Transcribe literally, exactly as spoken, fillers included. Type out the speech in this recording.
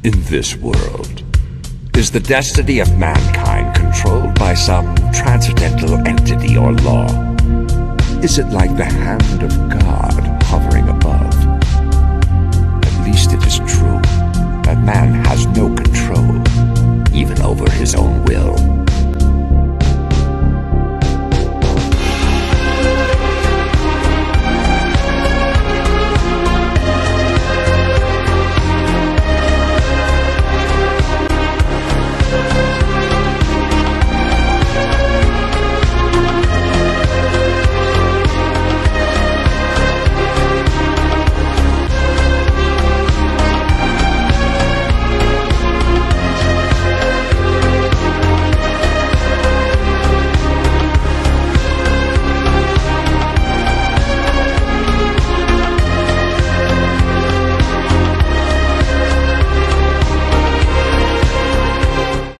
In this world, is the destiny of mankind controlled by some transcendental entity or law? Is it like the hand of God hovering above?